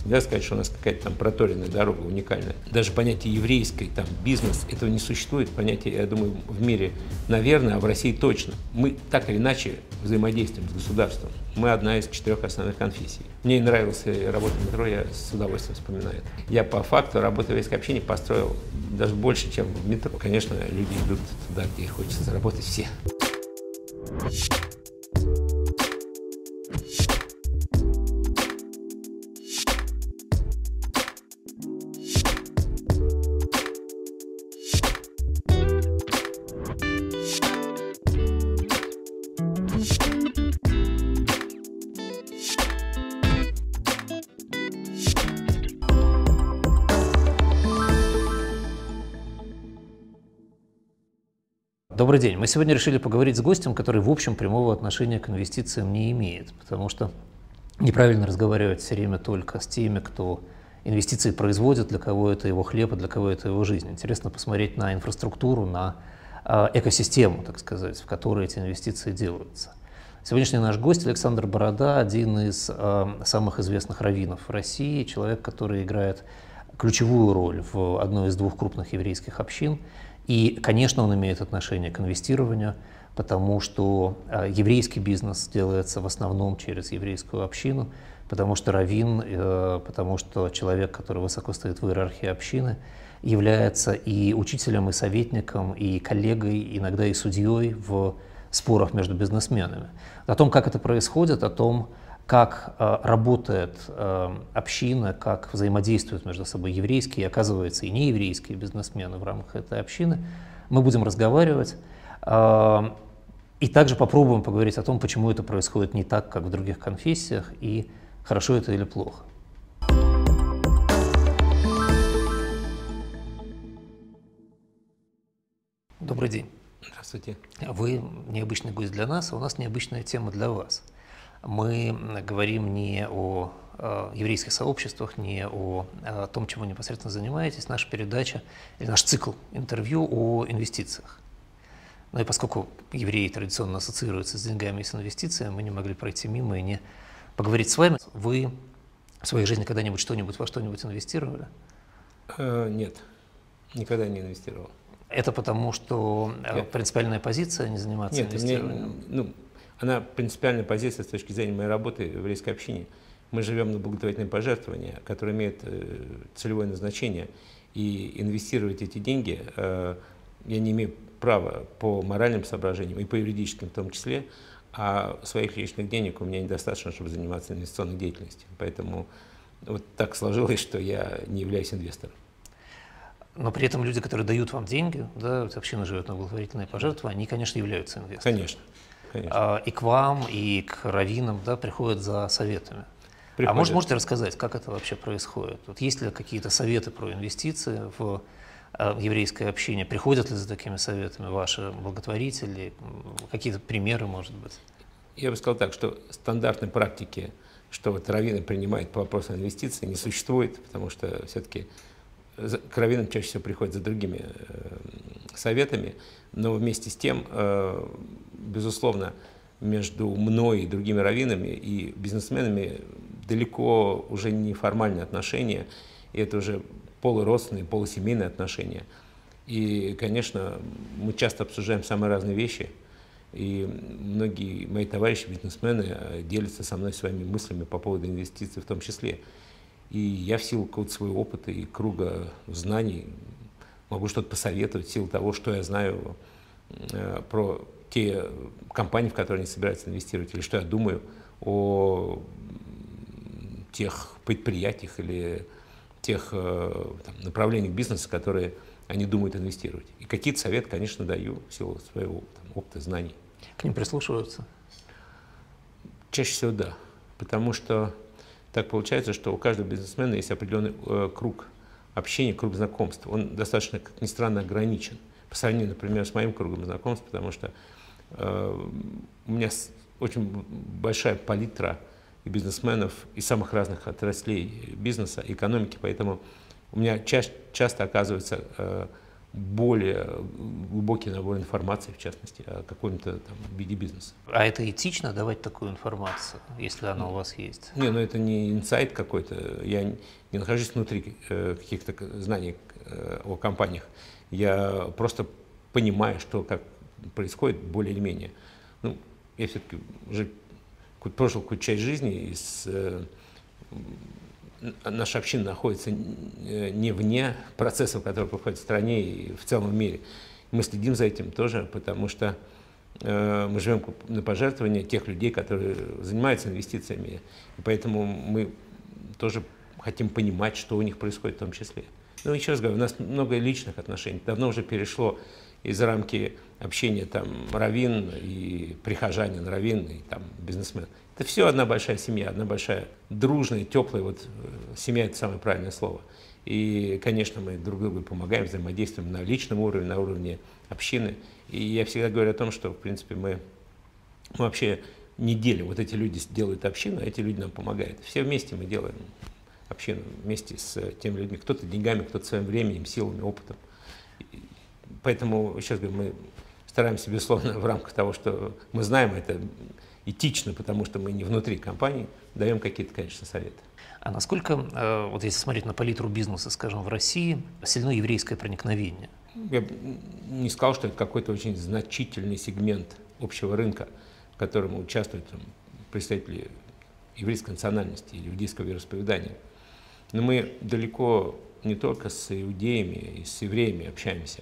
Нельзя сказать, что у нас какая-то там проторенная дорога уникальная. Даже понятие еврейской, там, бизнес, этого не существует. Понятие, я думаю, в мире, наверное, а в России точно. Мы так или иначе взаимодействуем с государством. Мы одна из 4 основных конфессий. Мне нравилась работа в метро, я с удовольствием вспоминаю. Я по факту работы в еврейском общине построил даже больше, чем в метро. Конечно, люди идут туда, где хочется заработать все. Добрый день. Мы сегодня решили поговорить с гостем, который, в общем, прямого отношения к инвестициям не имеет, потому что неправильно разговаривать все время только с теми, кто инвестиции производит, для кого это его хлеб, а для кого это его жизнь. Интересно посмотреть на инфраструктуру, на экосистему, так сказать, в которой эти инвестиции делаются. Сегодняшний наш гость Александр Борода, один из самых известных раввинов в России, человек, который играет ключевую роль в одной из 2 крупных еврейских общин. И, конечно, он имеет отношение к инвестированию, потому что еврейский бизнес делается в основном через еврейскую общину, потому что раввин, потому что человек, который высоко стоит в иерархии общины, является и учителем, и советником, и коллегой, иногда и судьей в спорах между бизнесменами. О том, как это происходит, о том, как работает община, как взаимодействуют между собой еврейские, оказывается, и нееврейские бизнесмены в рамках этой общины, мы будем разговаривать. И также попробуем поговорить о том, почему это происходит не так, как в других конфессиях, и хорошо это или плохо. Добрый день. Здравствуйте. Вы необычный гость для нас, а у нас необычная тема для вас. Мы говорим не о еврейских сообществах, не о том, чем вы непосредственно занимаетесь. Наша передача или наш цикл интервью о инвестициях. Ну и поскольку евреи традиционно ассоциируются с деньгами и с инвестициями, мы не могли пройти мимо и не поговорить с вами. Вы в своей жизни когда-нибудь во что-нибудь инвестировали? Нет, никогда не инвестировал. Это потому, что принципиальная позиция не заниматься инвестированием? Она принципиальная позиция с точки зрения моей работы в еврейской общине. Мы живем на благотворительные пожертвования, которые имеют целевое назначение, и инвестировать эти деньги я не имею права по моральным соображениям и по юридическим в том числе, а своих личных денег у меня недостаточно, чтобы заниматься инвестиционной деятельностью. Поэтому вот так сложилось, что я не являюсь инвестором. Но при этом люди, которые дают вам деньги, да, община живет на благотворительные пожертвования, они, конечно, являются инвесторами. Конечно. И к вам, и к раввинам, да, приходят за советами. А можете рассказать, как это вообще происходит? Вот есть ли какие-то советы про инвестиции в еврейской общине? Приходят ли за такими советами ваши благотворители? Какие-то примеры, может быть? Я бы сказал так, что стандартной практики, что вот раввины принимают по вопросу инвестиций, не существует, потому что все-таки к раввинам чаще всего приходят за другими советами, но вместе с тем, безусловно, между мной и другими раввинами и бизнесменами далеко уже не формальные отношения, и это уже полуродственные, полусемейные отношения. И, конечно, мы часто обсуждаем самые разные вещи, и многие мои товарищи, бизнесмены, делятся со мной своими мыслями по поводу инвестиций в том числе. И я в силу какого-то своего опыта и круга знаний могу что-то посоветовать в силу того, что я знаю про те компании, в которые они собираются инвестировать, или что я думаю о тех предприятиях или тех направлениях бизнеса, в которые они думают инвестировать. И какие-то советы, конечно, даю в силу своего опыта, знаний. К ним прислушиваются? Чаще всего да, потому что так получается, что у каждого бизнесмена есть определенный круг общения, круг знакомств. Он достаточно, как ни странно, ограничен. По сравнению, например, с моим кругом знакомств, потому что у меня очень большая палитра и бизнесменов из самых разных отраслей бизнеса, экономики, поэтому у меня часто оказывается более глубокий набор информации, в частности, о каком-то там виде бизнеса. А это этично давать такую информацию, если она у вас есть? Не, ну это не инсайт какой-то. Я не нахожусь внутри каких-то знаний о компаниях. Я просто понимаю, что как происходит более или менее. Ну, я все-таки уже прожил какую-то часть жизни, наша община находится не вне процессов, которые происходят в стране и в целом мире. Мы следим за этим тоже, потому что мы живем на пожертвования тех людей, которые занимаются инвестициями. И поэтому мы тоже хотим понимать, что у них происходит в том числе. Ну, еще раз говорю, у нас много личных отношений. Давно уже перешло из рамки общения там раввин и прихожанин, раввин и там бизнесмен. Это все одна большая семья, одна большая дружная, теплая, вот семья — это самое правильное слово. И, конечно, мы друг другу помогаем, взаимодействуем на личном уровне, на уровне общины. И я всегда говорю о том, что, в принципе, мы вообще не делим. Вот эти люди делают общину, а эти люди нам помогают. Все вместе мы делаем общину, вместе с теми людьми. Кто-то деньгами, кто-то своим временем, силами, опытом. Поэтому, сейчас говорю, мы стараемся, безусловно, в рамках того, что мы знаем, это этично, потому что мы не внутри компании, даем какие-то, конечно, советы. А насколько, вот если смотреть на палитру бизнеса, скажем, в России, сильно еврейское проникновение? Я бы не сказал, что это какой-то очень значительный сегмент общего рынка, в котором участвуют там представители еврейской национальности или иудейского вероисповедания. Но мы далеко не только с иудеями и с евреями общаемся.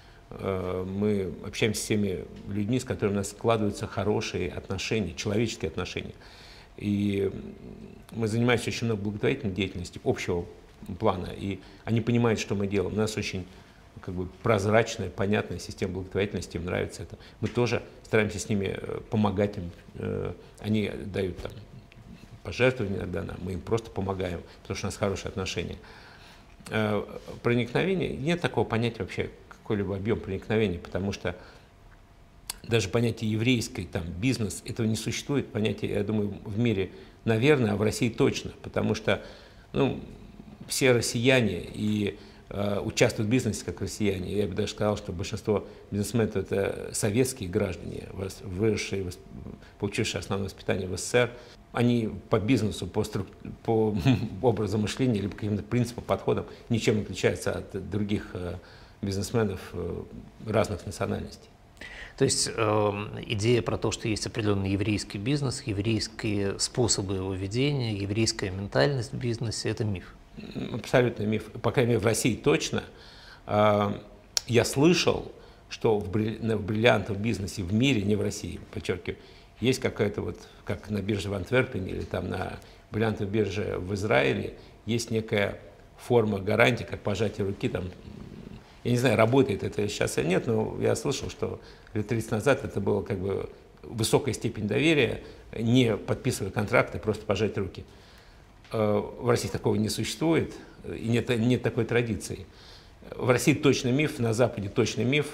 Мы общаемся с теми людьми, с которыми у нас складываются хорошие отношения, человеческие отношения. И мы занимаемся очень много благотворительной деятельностью общего плана, и они понимают, что мы делаем. У нас очень прозрачная, понятная система благотворительности, им нравится это. Мы тоже стараемся с ними помогать им. Они дают там пожертвования иногда нам, мы им просто помогаем, потому что у нас хорошие отношения. Проникновение, нет такого понятия вообще, какой-либо объем проникновения, потому что даже понятие еврейский, там, бизнес, этого не существует, понятие, я думаю, в мире, наверное, а в России точно, потому что, ну, все россияне и участвуют в бизнесе как россияне. Я бы даже сказал, что большинство бизнесменов — это советские граждане, выросшие, получившие основное воспитание в СССР. Они по бизнесу, по образу мышления или по каким-то принципам, подходам ничем не отличаются от других бизнесменов разных национальностей. То есть идея про то, что есть определенный еврейский бизнес, еврейские способы его ведения, еврейская ментальность в бизнесе — это миф? Абсолютно миф. По крайней мере, в России точно. Я слышал, что в бриллиантовом бизнесе в мире, не в России, подчеркиваю, есть какая-то вот, как на бирже в Антверпене или там на бриллиантовой бирже в Израиле, есть некая форма гарантии, как пожатие руки. Там, я не знаю, работает это сейчас или нет, но я слышал, что лет 30 назад это было как бы высокая степень доверия, не подписывая контракты, просто пожать руки. В России такого не существует, и нет такой традиции. В России точно миф, на Западе точно миф,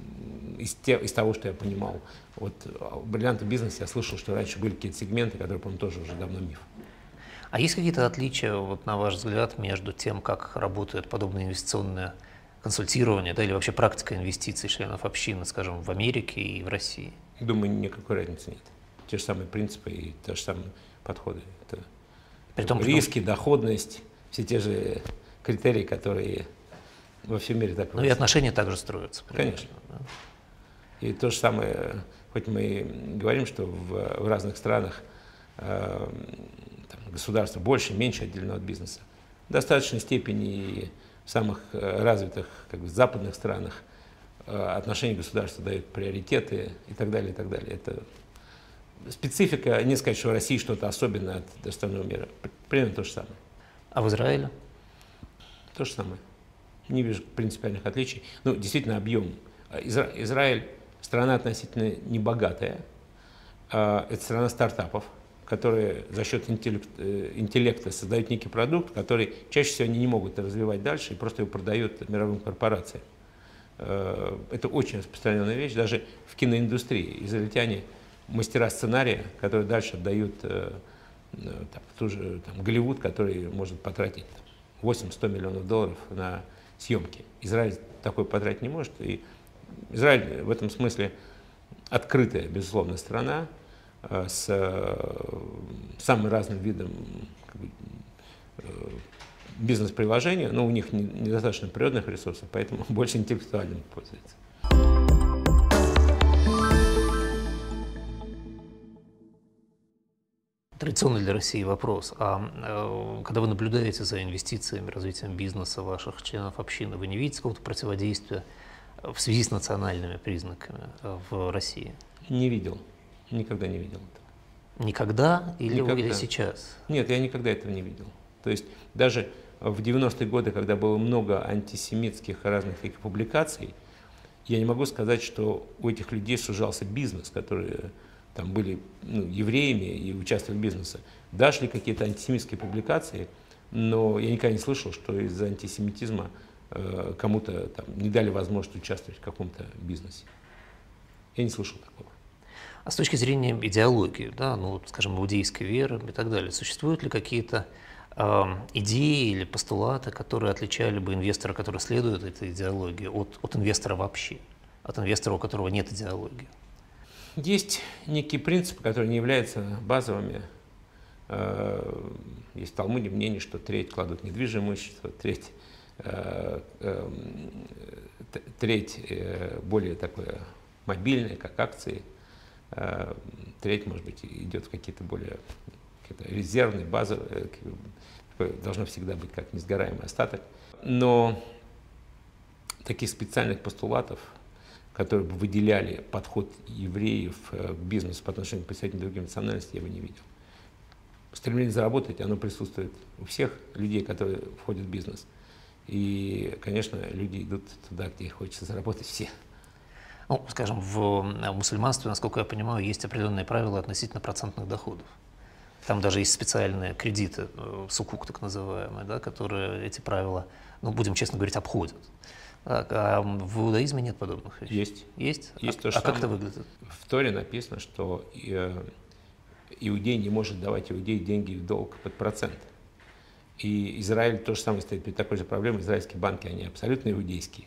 из того, что я понимал. Вот в бриллиантовом бизнесе я слышал, что раньше были какие-то сегменты, которые, по-моему, тоже уже давно миф. А есть какие-то отличия, вот, на ваш взгляд, между тем, как работает подобное инвестиционное консультирование, да, или вообще практика инвестиций членов общины, скажем, в Америке и в России? Думаю, никакой разницы нет. Те же самые принципы и те же самые подходы. Это риски, доходность, все те же критерии, которые во всем мире так. Ну и отношения также строятся. Конечно. Да. И то же самое, хоть мы и говорим, что в разных странах там, государство больше, меньше отделено от бизнеса. В достаточной степени и в самых развитых западных странах отношения государства дают приоритеты и так далее, и так далее. Это специфика, не сказать, что в России что-то особенное от остального мира. Примерно то же самое. А в Израиле? То же самое. Не вижу принципиальных отличий. Ну, действительно, объем. Израиль – страна относительно небогатая. Это страна стартапов, которые за счет интеллекта создают некий продукт, который чаще всего они не могут развивать дальше и просто его продают мировым корпорациям. Это очень распространенная вещь. Даже в киноиндустрии израильтяне – мастера сценария, которые дальше отдают в ту же Голливуд, который может потратить $80-100 миллионов на съемки. Израиль такой потратить не может. И Израиль в этом смысле открытая, безусловно, страна с самым разным видом бизнес-приложения, но у них недостаточно природных ресурсов, поэтому больше интеллектуальным пользуются. Традиционный для России вопрос. Когда вы наблюдаете за инвестициями, развитием бизнеса ваших членов общины, вы не видите какого-то противодействия в связи с национальными признаками в России? Не видел. Никогда не видел этого. Никогда или, Никогда. или сейчас? Нет, я никогда этого не видел. То есть даже в 90-е годы, когда было много антисемитских разных публикаций, я не могу сказать, что у этих людей сужался бизнес, которые там были евреями и участвовали в бизнесе. Да, шли какие-то антисемитские публикации, но я никогда не слышал, что из-за антисемитизма кому-то там не дали возможность участвовать в каком-то бизнесе. Я не слышал такого. А с точки зрения идеологии, да, ну, скажем, иудейской веры и так далее, существуют ли какие-то идеи или постулаты, которые отличали бы инвестора, который следует этой идеологии, от инвестора вообще, от инвестора, у которого нет идеологии? Есть некие принципы, которые не являются базовыми. Есть в Талмуде мнение, что треть кладут в недвижимое имущество, треть более такое мобильное, как акции, треть, может быть, идет в какие-то более резервные, базовые, должно всегда быть как несгораемый остаток. Но таких специальных постулатов, которые бы выделяли подход евреев к бизнесу по отношению к представителям других национальностей, я бы не видел. Стремление заработать, оно присутствует у всех людей, которые входят в бизнес. И, конечно, люди идут туда, где хочется заработать все. Ну, скажем, в мусульманстве, насколько я понимаю, есть определенные правила относительно процентных доходов. Там даже есть специальные кредиты, сукук так называемые, да, которые эти правила, ну, будем честно говорить, обходят. А в иудаизме нет подобных вещей? Есть. Есть? Есть А как это выглядит? В Торе написано, что иудей не может давать иудею деньги в долг под процент. И Израиль то же самое стоит перед такой же проблемой. Израильские банки, они абсолютно иудейские.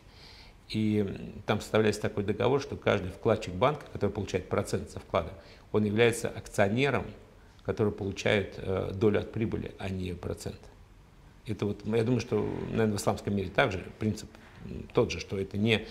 И там составляется такой договор, что каждый вкладчик банка, который получает процент со вклада, он является акционером, который получает долю от прибыли, а не процент. Это вот, я думаю, что, наверное, в исламском мире также принцип тот же, что это не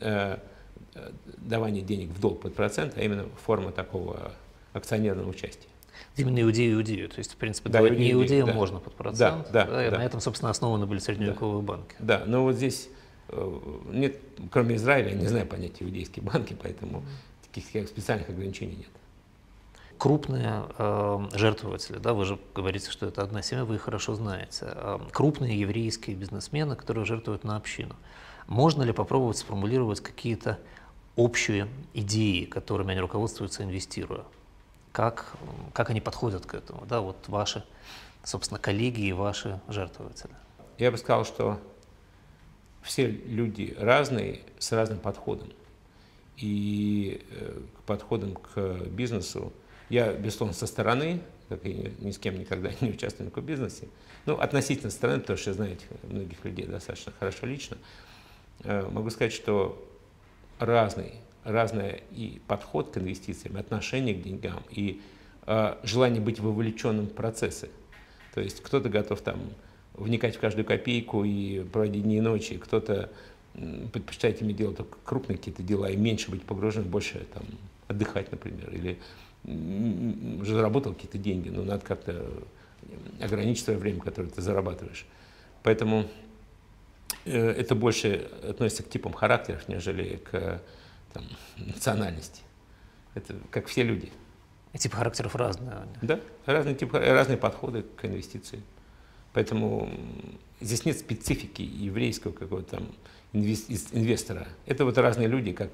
давание денег в долг под процент, а именно форма такого акционерного участия. Именно иудею, то есть, в принципе, да, давать не иудеям да. можно под процент, и на на этом, собственно, основаны были средневековые банки. Да, но вот здесь нет, кроме Израиля, я не знаю понятия иудейские банки, поэтому таких специальных ограничений нет. Крупные жертвователи, да, вы же говорите, что это одна семья, вы их хорошо знаете. Крупные еврейские бизнесмены, которые жертвуют на общину. Можно ли попробовать сформулировать какие-то общие идеи, которыми они руководствуются, инвестируя? Как они подходят к этому? Да, вот ваши, собственно, коллеги и ваши жертвователи. Я бы сказал, что все люди разные, с разным подходом. И подходом к бизнесу я, безусловно, со стороны, как и ни с кем никогда не участвую в бизнесе, ну, относительно стороны, потому что я знаю многих людей достаточно хорошо лично, могу сказать, что разный и подход к инвестициям, отношение к деньгам, и желание быть вовлеченным в процессы. То есть кто-то готов там вникать в каждую копейку и проводить дни и ночи, кто-то предпочитает иметь дело только крупные какие-то дела и меньше быть погружен, больше там отдыхать, например, или уже заработал какие-то деньги, но надо как-то ограничить свое время, которое ты зарабатываешь. Поэтому это больше относится к типам характеров, нежели к там, национальности. Это как все люди. И типы характеров разные. Да, разные подходы к инвестициям. Поэтому здесь нет специфики еврейского какого-то там инвестора. Это вот разные люди, как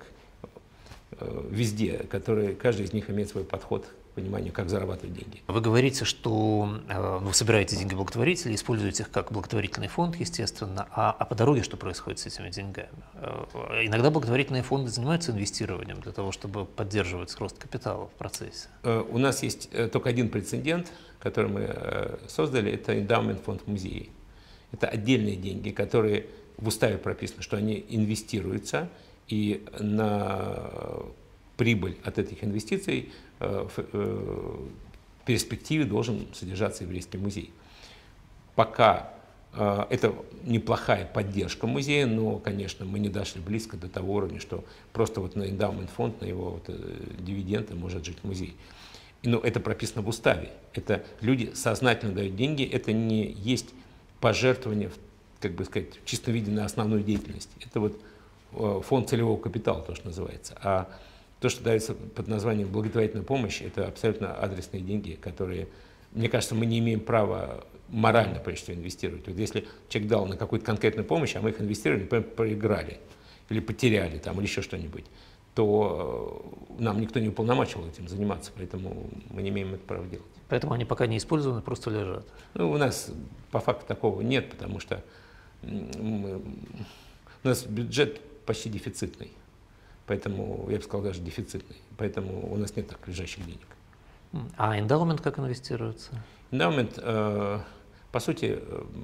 везде, которые, каждый из них имеет свой подход к пониманию, как зарабатывать деньги. Вы говорите, что вы собираете деньги благотворителей, используете их как благотворительный фонд, естественно, а по дороге что происходит с этими деньгами? Иногда благотворительные фонды занимаются инвестированием для того, чтобы поддерживать рост капитала в процессе. У нас есть только один прецедент, который мы создали, это эндаумент фонд музея. Это отдельные деньги, которые в уставе прописано, что они инвестируются, и на прибыль от этих инвестиций в перспективе должен содержаться еврейский музей. Пока это неплохая поддержка музея, но, конечно, мы не дошли близко до того уровня, что просто вот на эндаумент фонд, на его вот дивиденды может жить музей. Но это прописано в уставе. Это люди сознательно дают деньги, это не есть пожертвование, как бы сказать, в чистом виде на основную деятельность. Это вот фонд целевого капитала, то, что называется. А то, что дается под названием благотворительная помощь, это абсолютно адресные деньги, которые, мне кажется, мы не имеем права морально, прежде всего, инвестировать. Вот если человек дал на какую-то конкретную помощь, а мы их инвестировали, например, проиграли или потеряли, там, или еще что-нибудь, то нам никто не уполномочивал этим заниматься, поэтому мы не имеем это права делать. Поэтому они пока не использованы, просто лежат. Ну, у нас по факту такого нет, потому что у нас бюджет почти дефицитный, поэтому, я бы сказал, даже дефицитный, поэтому у нас нет так лежащих денег. А эндаумент как инвестируется? Эндаумент, по сути,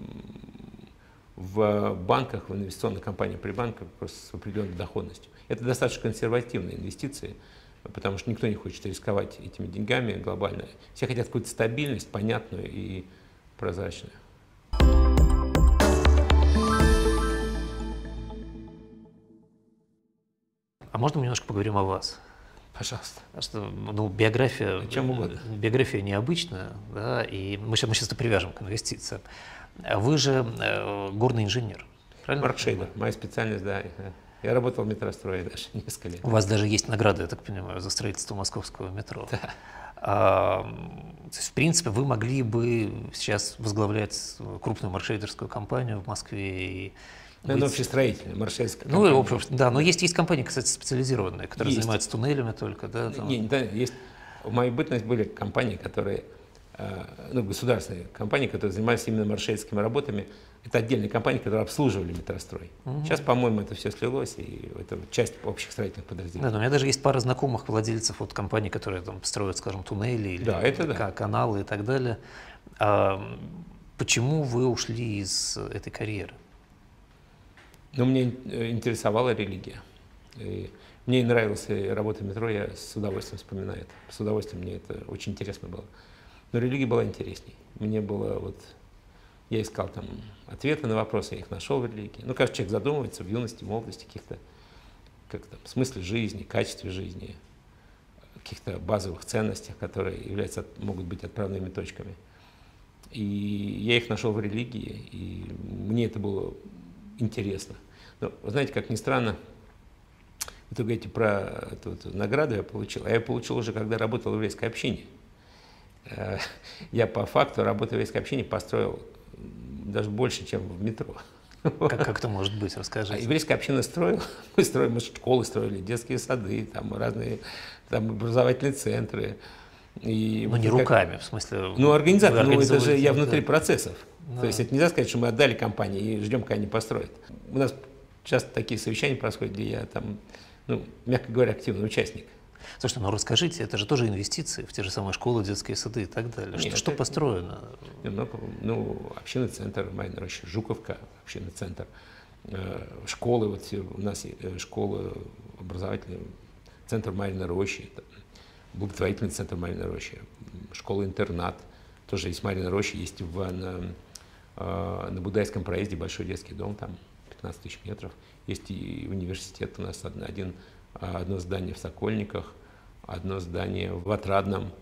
в банках, в инвестиционных компаниях при банках просто с определенной доходностью. Это достаточно консервативные инвестиции, потому что никто не хочет рисковать этими деньгами глобально. Все хотят какую-то стабильность, понятную и прозрачную. А можно мы немножко поговорим о вас? Пожалуйста. Потому что, ну, биография, Чем угодно. биография необычная, да, и мы сейчас это привяжем к инвестициям. Вы же горный инженер, правильно? Маркшейдер, моя специальность, да. Я работал в метрострое даже несколько лет. У вас даже есть награда, я так понимаю, за строительство московского метро. Да. То есть, в принципе, вы могли бы сейчас возглавлять крупную маркшейдерскую компанию в Москве и Это общестроительная, маршальская ну, компания. в общем, да, но есть компании, кстати, специализированные, которые Есть. занимаются туннелями только, да? Там. Не, да, есть. В моей бытность были компании, которые, ну, государственные компании, которые занимались именно маршальскими работами. Это отдельные компании, которые обслуживали метрострой. Сейчас, по-моему, это все слилось, и это часть общих строительных подразделений. Да, но у меня даже есть пара знакомых владельцев вот компаний, которые там строят, скажем, туннели или Да, это да. каналы и так далее. Почему вы ушли из этой карьеры? Но мне интересовала религия. И мне нравилась работа в метро, я с удовольствием вспоминаю это. С удовольствием, мне это очень интересно было. Но религия была интересней. Мне было вот... Я искал там ответы на вопросы, я их нашел в религии. Ну, каждый человек задумывается в юности, в молодости, каких-то как там, смысле жизни, качестве жизни, каких-то базовых ценностях, которые являются, могут быть отправными точками. И я их нашел в религии, и мне это было интересно. Но, вы знаете, как ни странно, вы говорите про эту награду я получил, а я получил уже, когда работал в еврейской общине. Я по факту работы в еврейской общине построил даже больше, чем в метро. Как это может быть? Расскажите. А еврейская община строила, мы школы строили, детские сады, там разные там, образовательные центры. И ну, не руками, в смысле. Ну, организация, ну, это же я да. внутри процессов. Да. То есть это нельзя сказать, что мы отдали компании и ждем, когда они построят. У нас часто такие совещания происходят, где я там, ну, мягко говоря, активный участник. Слушайте, ну расскажите, это же тоже инвестиции в те же самые школы, детские сады и так далее. Нет, что построено? Немного, ну, общинный центр Майной Рощи, Жуковка, общинный центр, школы, вот у нас школа образовательная, центр Майной Рощи, благотворительный центр Майной Рощи, школа-интернат, тоже есть Майной Рощи, есть на Будайском проезде большой детский дом, там 15 тысяч метров, есть и университет у нас одно здание в Сокольниках, одно здание в Отрадном,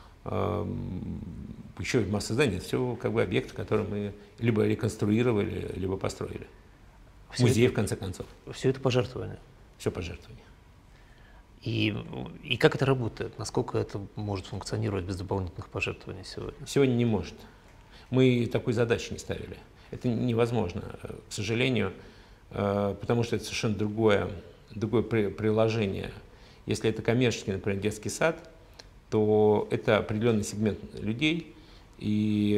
еще масса зданий. Это все как бы объекты, которые мы либо реконструировали, либо построили. Музей, в конце концов. Все это пожертвования. Все пожертвования. И как это работает? Насколько это может функционировать без дополнительных пожертвований сегодня? Сегодня не может. Мы такой задачи не ставили. Это невозможно, к сожалению, потому что это совершенно другое приложение. Если это коммерческий, например, детский сад, то это определенный сегмент людей, и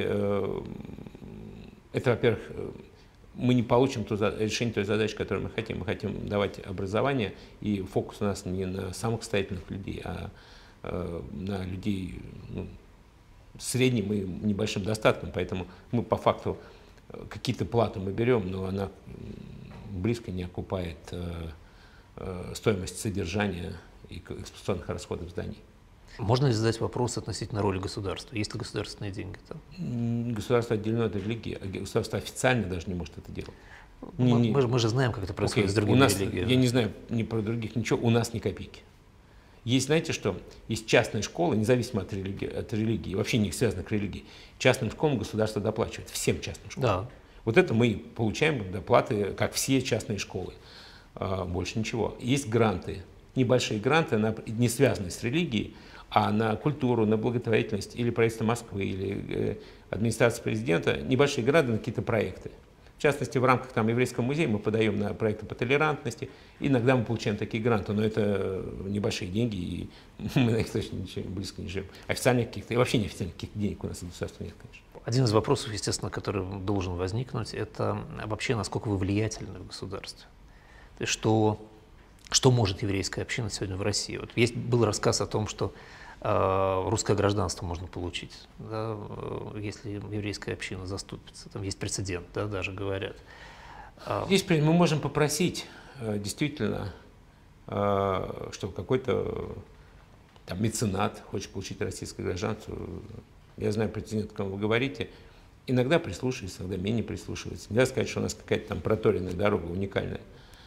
это, во-первых, мы не получим решение той задачи, которую мы хотим. Мы хотим давать образование, и фокус у нас не на самых состоятельных людей, а на людей, ну, с средним и небольшим достатком. Поэтому мы по факту какие-то платы мы берем, но она близко не окупает стоимость содержания и эксплуатационных расходов зданий. Можно ли задать вопрос относительно роли государства? Есть ли государственные деньги там? Государство отделено от религии, а государство официально даже не может это делать. Мы же знаем, как это происходит с другими религиями. Я не знаю ни про других ничего, у нас ни копейки. Есть, знаете что, есть частные школы, независимо от религии, вообще не связаны к религии. Частным школам государство доплачивает, всем частным школам. Да. Вот это мы получаем доплаты, как все частные школы. Больше ничего. Есть гранты, небольшие гранты, не связанные с религией, а на культуру, на благотворительность, или правительство Москвы, или администрация президента, небольшие гранты на какие-то проекты. В частности, в рамках там, Еврейского музея мы подаем на проекты по толерантности. Иногда мы получаем такие гранты, но это небольшие деньги, и мы на них точно ничего близко не живем. Официальных каких-то, и вообще неофициальных каких-то денег у нас от государства нет, конечно. Один из вопросов, естественно, который должен возникнуть, это вообще, насколько вы влиятельны в государстве. То есть что может еврейская община сегодня в России? Вот был рассказ о том, что русское гражданство можно получить, да, если еврейская община заступится. Там есть прецедент, да, даже говорят. Здесь мы можем попросить действительно, что какой-то там меценат хочет получить российское гражданство. Я знаю прецедент, о ком вы говорите. Иногда прислушивается, иногда менее прислушивается. Нельзя сказать, что у нас какая-то там проторенная дорога уникальная.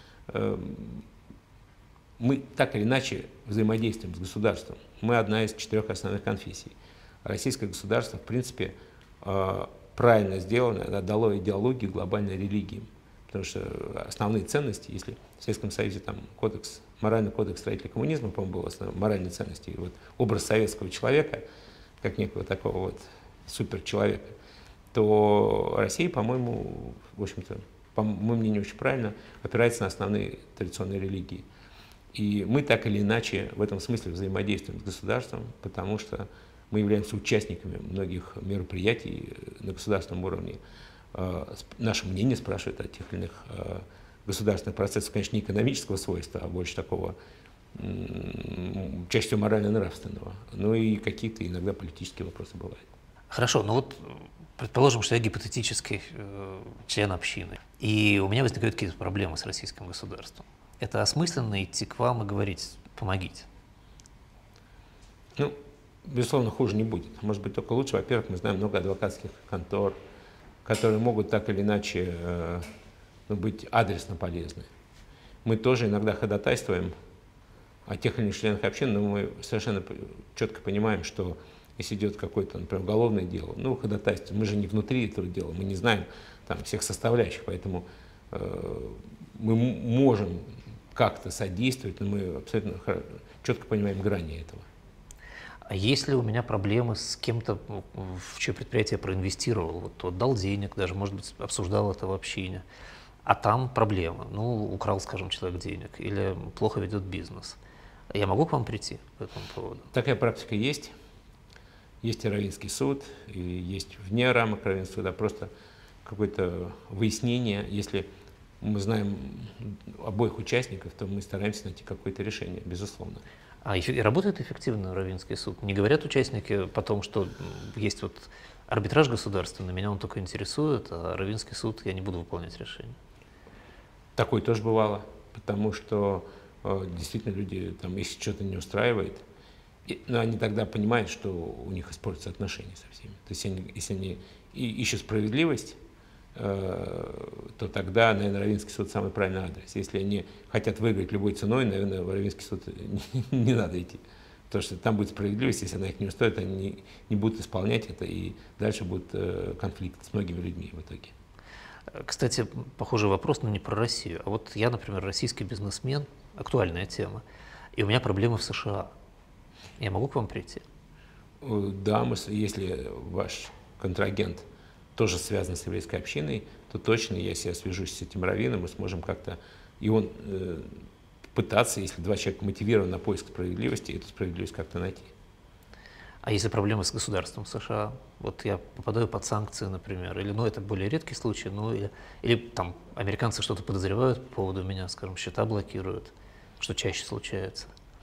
Мы так или иначе взаимодействуем с государством. Мы одна из 4 основных конфессий. Российское государство, в принципе, правильно сделано, дало идеологию глобальной религии. Потому что основные ценности, если в Советском Союзе там моральный кодекс строителя коммунизма, по-моему, был основной моральной ценностью, и вот образ советского человека, как некого такого вот суперчеловека, то Россия, по-моему, в общем-то, по моему мнению, очень правильно опирается на основные традиционные религии. И мы так или иначе в этом смысле взаимодействуем с государством, потому что мы являемся участниками многих мероприятий на государственном уровне. Наше мнение спрашивают о тех или иных государственных процессах, конечно, не экономического свойства, а больше такого, чаще всего морально-нравственного. Ну и какие-то иногда политические вопросы бывают. Хорошо, но вот предположим, что я гипотетический член общины, и у меня возникают какие-то проблемы с российским государством. Это осмысленно идти к вам и говорить «помогите»? Ну, безусловно, хуже не будет. Может быть, только лучше. Во-первых, мы знаем много адвокатских контор, которые могут так или иначе быть адресно полезны. Мы тоже иногда ходатайствуем о тех или иных членах общины, но мы совершенно четко понимаем, что если идет какое-то, например, уголовное дело, ну, ходатайство, мы же не внутри этого дела, мы не знаем там всех составляющих, поэтому мы можем как-то содействовать, но мы абсолютно четко понимаем грани этого. А если у меня проблемы с кем-то, в чье предприятие я проинвестировал, вот отдал денег, даже, может быть, обсуждал это в общине, а там проблемы, ну, украл, скажем, человек денег или плохо ведет бизнес, я могу к вам прийти по этому поводу? Такая практика есть. Есть и Раввинский суд, и есть вне рамок Раввинского суда, просто какое-то выяснение. Если мы знаем обоих участников, то мы стараемся найти какое-то решение, безусловно. А работает эффективно Раввинский суд? Не говорят участники потом, что есть вот арбитраж государственный, меня он только интересует, а Раввинский суд я не буду выполнять решение? Такое тоже бывало, потому что действительно люди, там, если что-то не устраивает, но они тогда понимают, что у них испортятся отношения со всеми. То есть если они ищут справедливость, то тогда, наверное, Раввинский суд самый правильный адрес. Если они хотят выиграть любой ценой, наверное, в Раввинский суд не надо идти. Потому что там будет справедливость, если она их не устроит, они не будут исполнять это, и дальше будет конфликт с многими людьми в итоге. Кстати, похожий вопрос, но не про Россию. А вот я, например, российский бизнесмен, актуальная тема, и у меня проблемы в США. Я могу к вам прийти? Да, если ваш контрагент тоже связан с еврейской общиной, то точно, если я свяжусь с этим раввином, мы сможем как-то, и он пытаться, если два человека мотивированы на поиск справедливости, эту справедливость как-то найти. А если проблемы с государством США? Вот я попадаю под санкции, например, или, ну, это более редкий случай, ну, или там американцы что-то подозревают по поводу меня, скажем, счета блокируют, что чаще случается.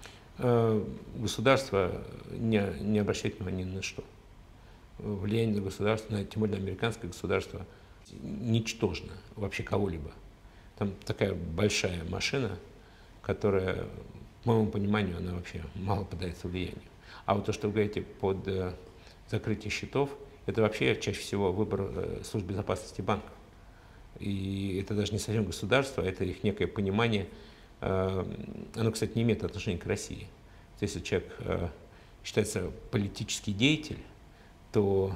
Государство не обращает внимания ни на что. Влияние на государство, тем более на американское государство, ничтожно вообще кого-либо. Там такая большая машина, которая, по моему пониманию, она вообще мало поддается влиянию. А вот то, что вы говорите под закрытие счетов, это вообще чаще всего выбор служб безопасности банков. И это даже не совсем государство, это их некое понимание. Оно, кстати, не имеет отношения к России. Если человек считается политический деятель, то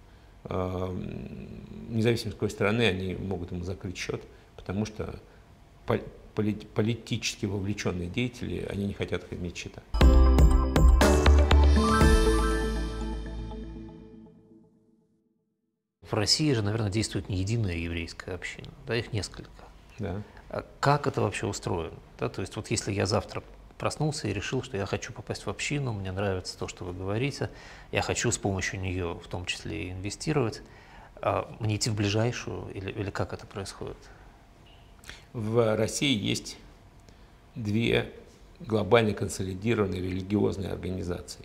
независимо с какой стороны они могут ему закрыть счет, потому что политически вовлеченные деятели, они не хотят иметь счета. В России же, наверное, действует не единая еврейская община, да, их несколько. Да. А как это вообще устроено? Да? То есть вот если я завтра проснулся и решил, что я хочу попасть в общину, мне нравится то, что вы говорите, я хочу с помощью нее в том числе и инвестировать, мне идти в ближайшую или как это происходит? В России есть две глобально консолидированные религиозные организации.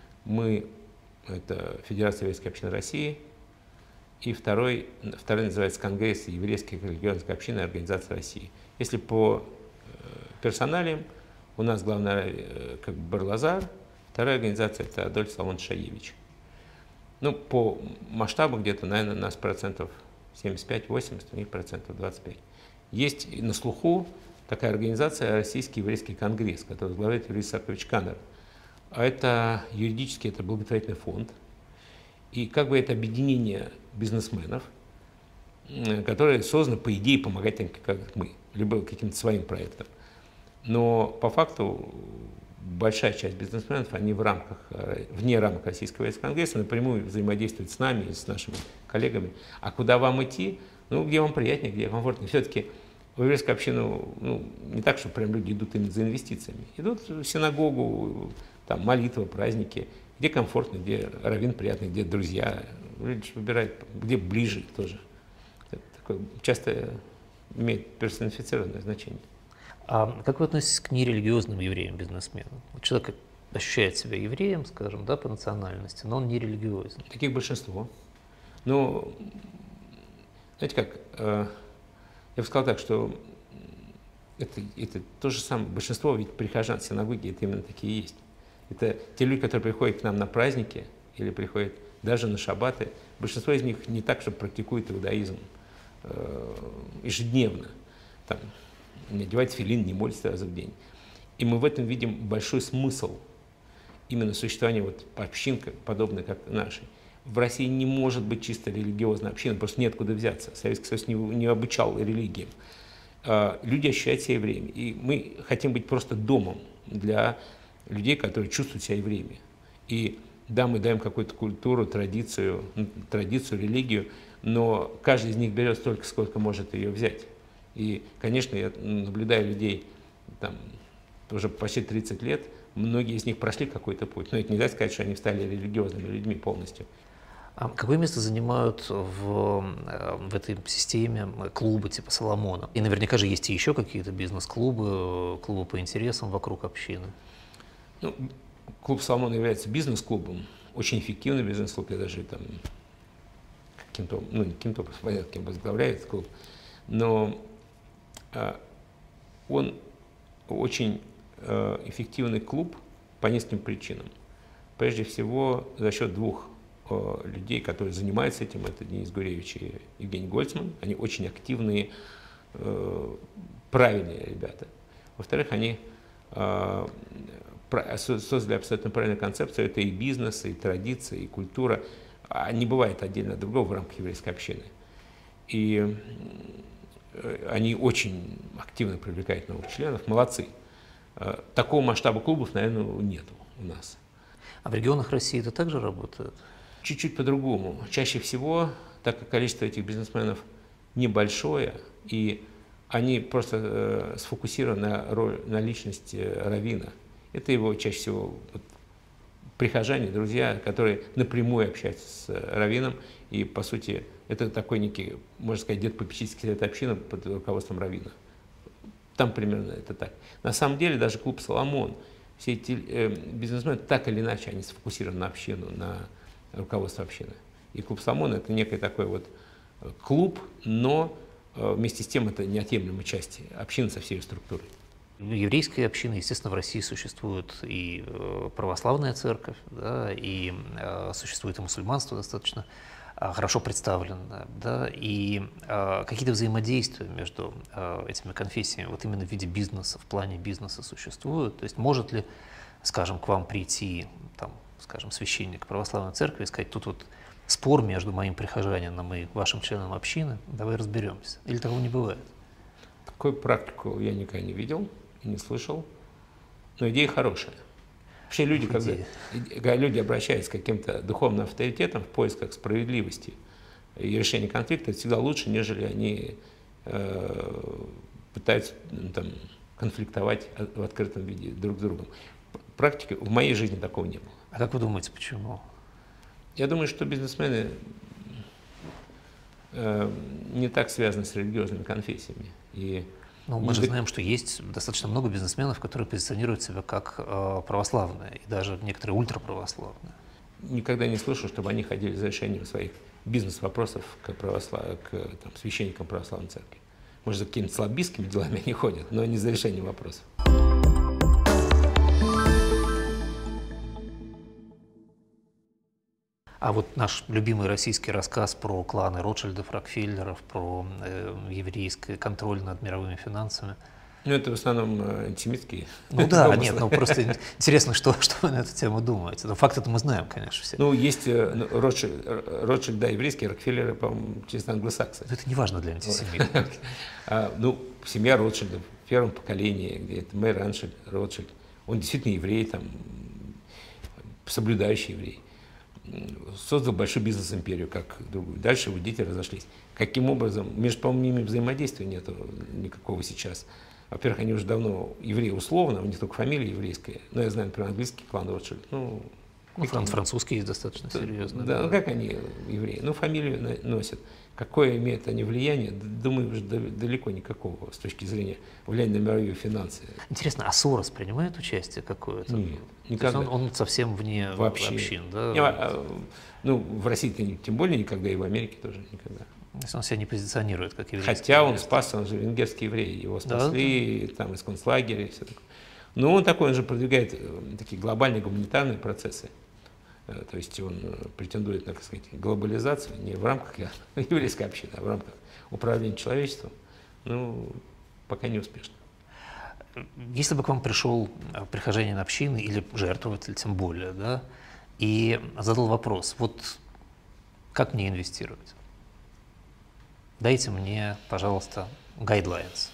Это Федерация еврейской общины России, и второй называется Конгресс еврейских религиозных общин и организаций России. Если по персоналиям, у нас главная как бы Барлазар, вторая организация это Адольф Соломонович Шаевич. Ну, по масштабу где-то, наверное, у нас процентов 75-80, у них процентов 25. Есть на слуху такая организация Российский еврейский конгресс, который возглавляет Юрий Исаакович Канер. А это юридически это благотворительный фонд. И как бы это объединение бизнесменов, которые созданы, по идее, помогать им, как мы, либо каким-то своим проектам. Но по факту большая часть бизнесменов, они вне рамок Российского еврейского конгресса напрямую взаимодействуют с нами и с нашими коллегами. А куда вам идти? Ну, где вам приятнее, где комфортнее. Все-таки в еврейскую общину не так, что прям люди идут именно за инвестициями. Идут в синагогу, там молитва, праздники, где комфортно, где раввин приятный, где друзья. Люди выбирают, где ближе тоже. Это такое часто имеет персонифицированное значение. А как вы относитесь к нерелигиозным евреям-бизнесменам? Человек ощущает себя евреем, скажем, да, по национальности, но он не религиозен. Таких большинство. Ну, знаете как, я бы сказал так, что это то же самое. Большинство ведь прихожан синагоги, это именно такие и есть. Это те люди, которые приходят к нам на праздники или приходят даже на шаббаты. Большинство из них не так, что практикуют иудаизм ежедневно. Там, не одевают филин, не молятся раз в день. И мы в этом видим большой смысл именно существования вот общин, подобной как нашей. В России не может быть чисто религиозной общины, просто неоткуда взяться. Советский Союз не обучал религиям. Люди ощущают себя евреями. И мы хотим быть просто домом для людей, которые чувствуют себя евреями. И да, мы даем какую-то культуру, традицию, религию, но каждый из них берет столько, сколько может ее взять. И, конечно, я наблюдаю людей, там, уже почти 30 лет, многие из них прошли какой-то путь, но это нельзя сказать, что они стали религиозными людьми полностью. А какое место занимают в этой системе клубы типа Соломона? И наверняка же есть и еще какие-то бизнес-клубы, клубы по интересам вокруг общины. Ну, клуб Соломона является бизнес-клубом, очень эффективный бизнес-клуб, я даже там каким-то понятно, кем возглавляет клуб, но он очень эффективный клуб по нескольким причинам. Прежде всего, за счет двух людей, которые занимаются этим, это Денис Гуревич и Евгений Гольцман. Они очень активные, правильные ребята. Во-вторых, они создали абсолютно правильную концепцию. Это и бизнес, и традиция, и культура. Не бывает отдельно от другого в рамках еврейской общины. И они очень активно привлекают новых членов. Молодцы. Такого масштаба клубов, наверное, нету у нас. А в регионах России это также работает? Чуть-чуть по-другому. Чаще всего, так как количество этих бизнесменов небольшое, и они просто сфокусированы на личности раввина. Это его чаще всего прихожане, друзья, которые напрямую общаются с раввином, и, по сути, это такой некий, можно сказать, дед-попечительский совет общины под руководством раввина. Там примерно это так. На самом деле, даже клуб «Соломон», все эти бизнесмены так или иначе, они сфокусированы на общину, на руководство общины. И клуб «Соломон» — это некое такое вот клуб, но вместе с тем это неотъемлемая часть общины со всей ее структурой. Еврейская община, естественно, в России существует и православная церковь, да, и существует и мусульманство достаточно хорошо представлено, да, и какие-то взаимодействия между этими конфессиями, вот именно в виде бизнеса, в плане бизнеса существуют. То есть может ли, скажем, к вам прийти, там, скажем, священник православной церкви и сказать, тут вот спор между моим прихожанином и вашим членом общины, давай разберемся. Или такого не бывает? Такую практику я никогда не видел и не слышал, но идея хорошая. Вообще люди, когда люди обращаются к каким-то духовным авторитетам в поисках справедливости и решения конфликта, это всегда лучше, нежели они пытаются там, конфликтовать в открытом виде друг с другом. Практики в моей жизни такого не было. А как вы думаете, почему? Я думаю, что бизнесмены не так связаны с религиозными конфессиями. Ну, мы же знаем, что есть достаточно много бизнесменов, которые позиционируют себя как православные, и даже некоторые ультраправославные. Никогда не слышал, чтобы они ходили за решением своих бизнес-вопросов к священникам православной церкви. Может, за какими-то слабистскими делами они ходят, но не за решением вопросов. А вот наш любимый российский рассказ про кланы Ротшильдов, Рокфеллеров, про еврейский контроль над мировыми финансами. Ну, это в основном антисемитские. Ну да, нет, ну просто интересно, что вы на эту тему думаете. Но факт это мы знаем, конечно, все. Ну, есть Ротшильд, да, еврейские, Рокфеллеры, по-моему, чисто англосаксы. Но это не важно для антисемитов. Ну, семья Ротшильдов в первом поколении, где это мэр Ротшильд, он действительно еврей, там, соблюдающий еврей. Создал большую бизнес-империю, как другую. Дальше его дети разошлись. Каким образом? Между ними взаимодействия нет никакого сейчас. Во-первых, они уже давно евреи условно, у них только фамилия еврейская. Но я знаю, например, английский клан Ротшильд. Ну, французский достаточно серьезно. Да, ну как они евреи? Ну, фамилию носят. Какое имеют они влияние? Думаю, уже далеко никакого с точки зрения влияния на мировые финансы. Интересно, а Сорос принимает участие какое-то? Нет, никогда. То есть он совсем вне общин, да? Ну, в России тем более никогда, и в Америке тоже никогда. То есть он себя не позиционирует как еврейский. Хотя он спасся, он же венгерский еврей, его спасли там из концлагеря и все такое. Но он такой, он же продвигает такие глобальные гуманитарные процессы. То есть он претендует на, так сказать, глобализацию не в рамках еврейской общины, а в рамках управления человечеством. Ну, пока не успешно. Если бы к вам пришел прихожанин общины или жертвователь, тем более, да, и задал вопрос, вот как мне инвестировать? Дайте мне, пожалуйста, guidelines.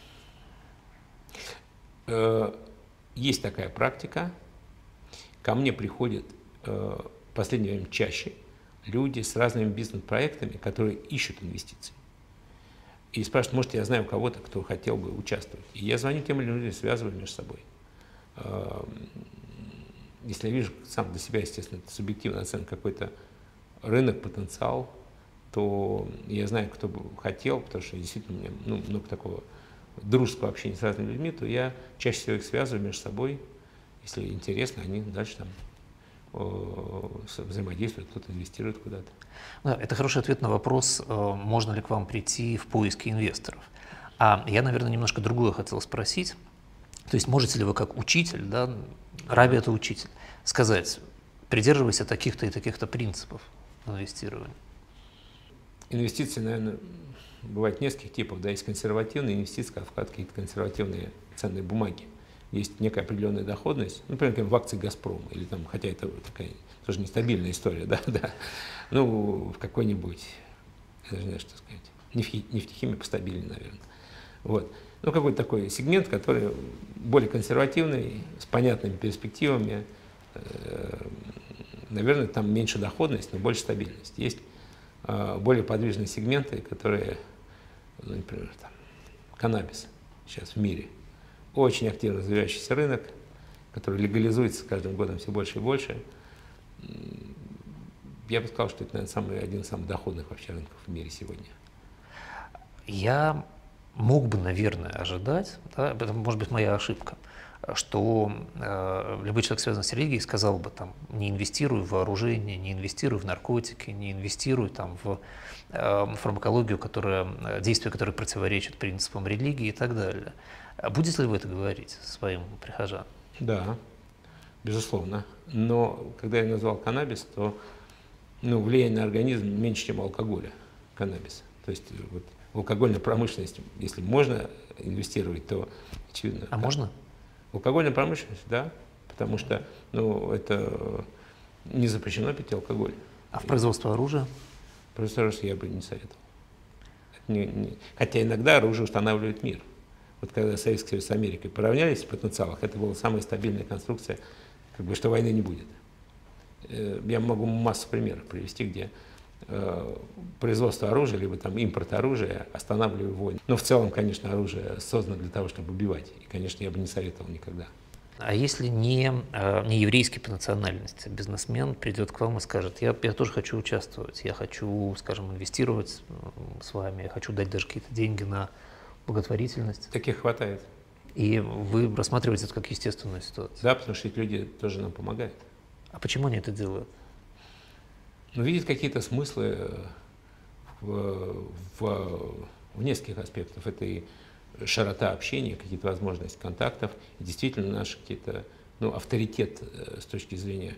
Есть такая практика. Ко мне приходят в последнее время чаще люди с разными бизнес-проектами, которые ищут инвестиции. И спрашивают, может, я знаю кого-то, кто хотел бы участвовать. И я звоню тем или людям, связываю между собой. Если я вижу сам для себя, естественно, это субъективная оценка, какой-то рынок, потенциал, то я знаю, кто бы хотел, потому что действительно у меня много такого дружеского общения с разными людьми, то я чаще всего их связываю между собой. Если интересно, они дальше там взаимодействуют, кто-то инвестирует куда-то. Да, это хороший ответ на вопрос, можно ли к вам прийти в поиске инвесторов. А я, наверное, немножко другое хотел спросить. То есть можете ли вы как учитель, да, Раби это учитель, сказать, придерживайся таких-то и таких-то принципов инвестирования? Инвестиции, наверное, бывают нескольких типов. Да, есть консервативные инвестиции, как вклад в какие-то консервативные ценные бумаги. Есть некая определенная доходность, например, в акции «Газпрома», или там, хотя это такая тоже нестабильная история, да, ну, в какой-нибудь, я даже не знаю, что сказать, нефтехимия постабильнее, наверное. Вот. Ну, какой-то такой сегмент, который более консервативный, с понятными перспективами, наверное, там меньше доходность, но больше стабильность. Есть более подвижные сегменты, которые, ну, например, там, каннабис сейчас в мире. Очень активно развивающийся рынок, который легализуется с каждым годом все больше и больше. Я бы сказал, что это, наверное, один из самых доходных вообще рынков в мире сегодня. Я мог бы, наверное, ожидать, да, это может быть моя ошибка, что любой человек, связанный с религией, сказал бы, там, не инвестируй в вооружение, не инвестируй в наркотики, не инвестируй там, в фармакологию, действия, которые противоречат принципам религии и так далее. Будете ли вы это говорить своим прихожанам? Да, безусловно. Но когда я назвал каннабис, то влияние на организм меньше, чем у алкоголя, каннабис. То есть вот, в алкогольной промышленности, если можно инвестировать, то очевидно. А можно? В алкогольной промышленности, да, потому что это не запрещено пить алкоголь. А в производство оружия? Производство оружия я бы не советовал. Хотя иногда оружие устанавливает мир. Вот когда Советский Союз с Америкой поравнялись в потенциалах, это была самая стабильная конструкция, что войны не будет. Я могу массу примеров привести, где производство оружия, либо там импорт оружия останавливает войны. Но в целом, конечно, оружие создано для того, чтобы убивать. И, конечно, я бы не советовал никогда. А если не еврейский по национальности бизнесмен придет к вам и скажет, я тоже хочу участвовать, я хочу, скажем, инвестировать с вами, я хочу дать даже какие-то деньги на благотворительность. Таких хватает. И вы рассматриваете это как естественную ситуацию? Да, потому что эти люди тоже нам помогают. А почему они это делают? Видят какие-то смыслы в нескольких аспектах. Это и широта общения, какие-то возможности контактов, и действительно наш какие-то, авторитет с точки зрения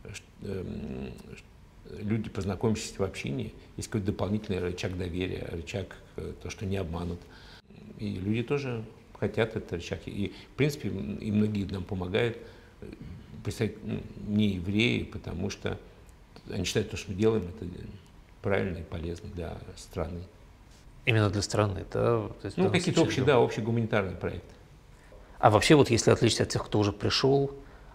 люди, познакомившись в общении, есть какой-то дополнительный рычаг доверия, рычаг, то, что не обманут. И люди тоже хотят этот рычаг. И, в принципе, и многие нам помогают представить не евреи, потому что они считают, что мы делаем, это правильно и полезно для страны. Именно для страны, да? То есть какие-то общие гуманитарные проекты. А вообще, вот если отличить от тех, кто уже пришел,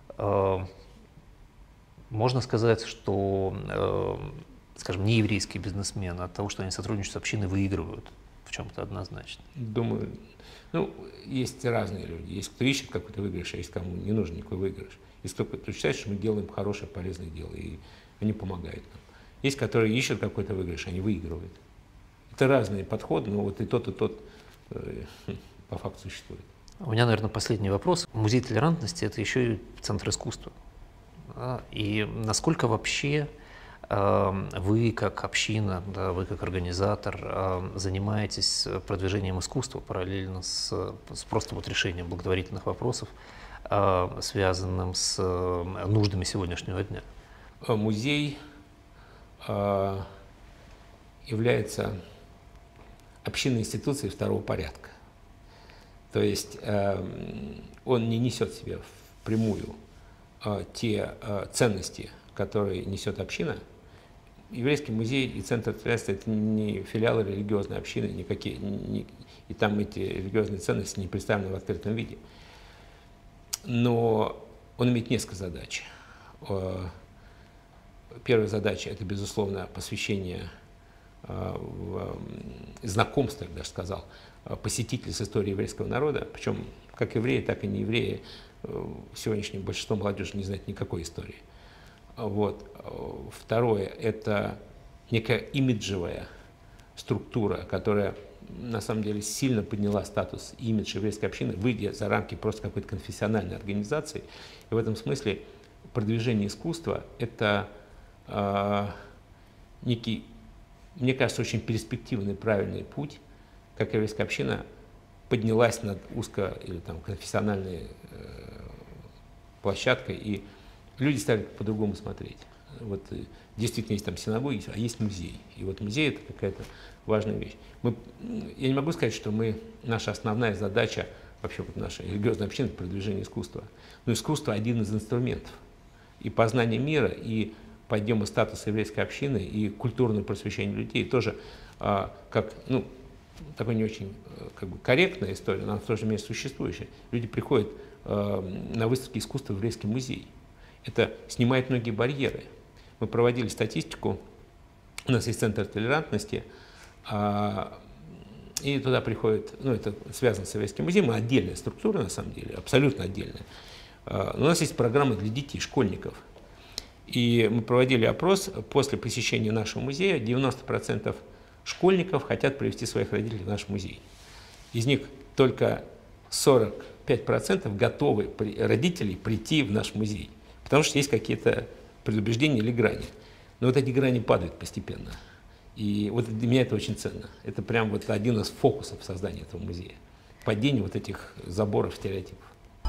можно сказать, что, скажем, нееврейские бизнесмены от того, что они сотрудничают с общиной, выигрывают в чем-то однозначно? Думаю, есть разные люди. Есть кто ищет какой-то выигрыш, а есть кому не нужен никакой выигрыш. Есть кто считает, что мы делаем хорошее, полезное дело, и они помогают нам. Есть, которые ищут какой-то выигрыш, они выигрывают. Это разные подходы, но вот и тот по факту существует. У меня, наверное, последний вопрос. Музей толерантности – это еще и центр искусства. И насколько вообще вы, как община, да, вы, как организатор, занимаетесь продвижением искусства параллельно с просто решением благотворительных вопросов, связанным с нуждами сегодняшнего дня? Музей является общинной институцией второго порядка. То есть он не несет в себе впрямую те ценности, которые несет община. Еврейский музей и центр толерантности – это не филиалы религиозной общины, и там эти религиозные ценности не представлены в открытом виде. Но он имеет несколько задач. Первая задача – это, безусловно, посвящение знакомства, я бы даже сказал, посетителей с историей еврейского народа, причем как евреи, так и не евреи, сегодняшнее большинство молодежи не знает никакой истории. Второе – это некая имиджевая структура, которая на самом деле сильно подняла статус и имидж еврейской общины, выйдя за рамки просто какой-то конфессиональной организации. И в этом смысле продвижение искусства – это некий, мне кажется, очень перспективный, правильный путь, как еврейская община поднялась над или конфессиональной площадкой, и люди стали по-другому смотреть. Действительно есть там синагоги, а есть музей. И музей – это какая-то важная вещь. Я не могу сказать, что наша основная задача, вообще нашей религиозной общины – это продвижение искусства. Но искусство – один из инструментов. И познание мира, и подъема статуса еврейской общины, и культурное просвещение людей тоже такой не очень корректная история, но в то же время существующая. Люди приходят на выставки искусства в еврейский музей. Это снимает многие барьеры. Мы проводили статистику, у нас есть центр толерантности, и туда приходят, это связано с еврейским музеем, отдельная структура на самом деле, абсолютно отдельная. У нас есть программа для детей, школьников. И мы проводили опрос, после посещения нашего музея 90% школьников хотят привести своих родителей в наш музей. из них только 45% готовы родителей прийти в наш музей, потому что есть какие-то предубеждения или грани. Но вот эти грани падают постепенно. И вот для меня это очень ценно. Это прям вот один из фокусов создания этого музея. Падение вот этих заборов, стереотипов.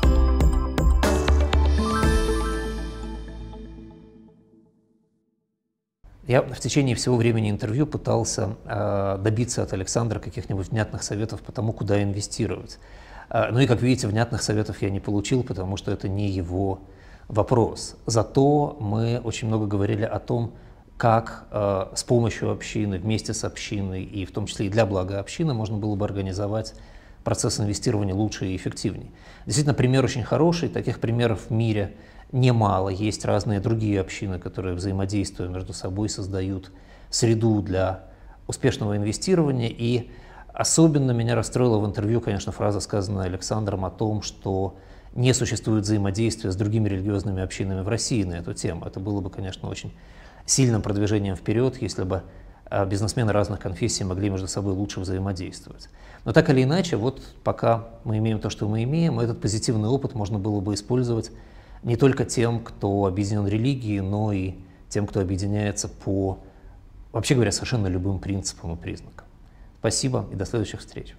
Я в течение всего времени интервью пытался добиться от Александра каких-нибудь внятных советов по тому, куда инвестировать. Ну и, как видите, внятных советов я не получил, потому что это не его вопрос. Зато мы очень много говорили о том, как с помощью общины, вместе с общиной и в том числе и для блага общины можно было бы организовать процесс инвестирования лучше и эффективнее. Действительно, пример очень хороший, таких примеров в мире немало. Есть разные другие общины, которые, взаимодействуя между собой, создают среду для успешного инвестирования. И особенно меня расстроила в интервью, конечно, фраза, сказанная Александром, о том, что не существует взаимодействия с другими религиозными общинами в России на эту тему. Это было бы, конечно, очень сильным продвижением вперед, если бы бизнесмены разных конфессий могли между собой лучше взаимодействовать. Но так или иначе, вот пока мы имеем то, что мы имеем, этот позитивный опыт можно было бы использовать не только тем, кто объединен религией, но и тем, кто объединяется по, вообще говоря, совершенно любым принципам и признакам. Спасибо и до следующих встреч.